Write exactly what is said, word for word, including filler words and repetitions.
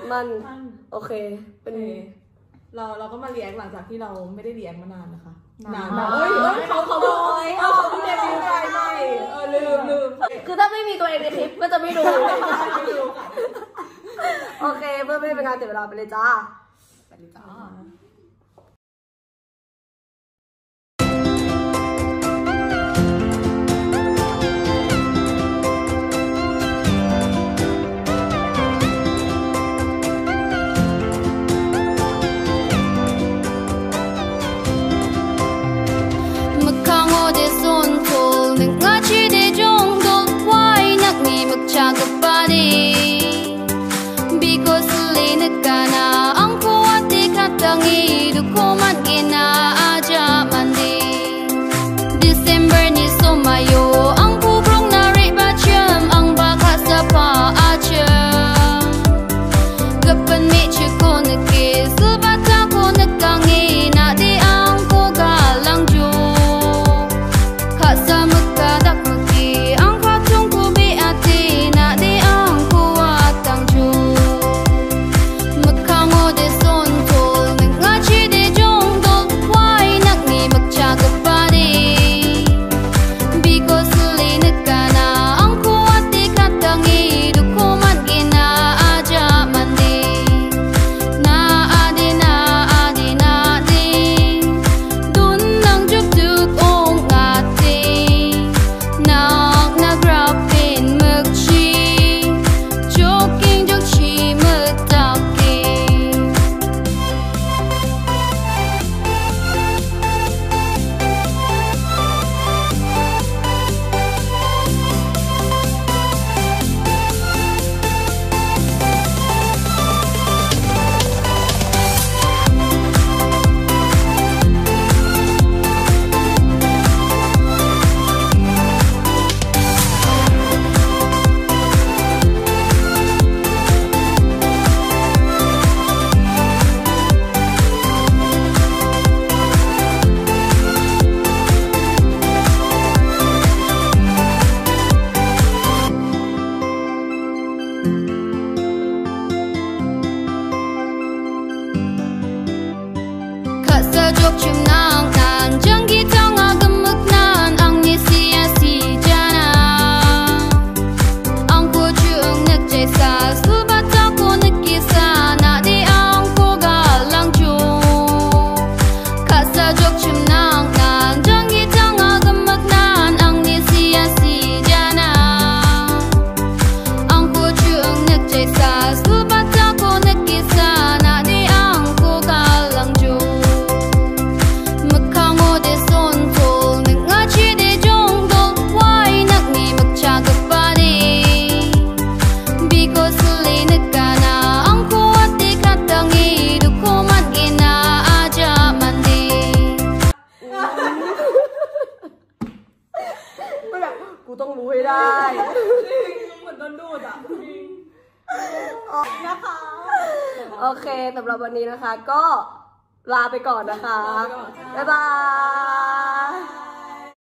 มันโอเคเป็นเราเราก็มาเรียกหลังจากที่เราไม่ได้เรียกมานานนะคะนานมากเอ้ยเอ้ยเขาเขาบอกเขาเขาไม่ได้เรียกอะไรไม่เออลืมลืมคือถ้าไม่มีตัวเองในคลิปก็จะไม่ดูโอเคเพื่อไม่ให้เป็นการเสียเวลาไปเลยจ้าไปเลยจ้าต้องรู้ให้ได้เหมือนโดนดูดอ่ะนะคะโอเคสำหรับวันนี้นะคะก็ลาไปก่อนนะคะบ๊ายบาย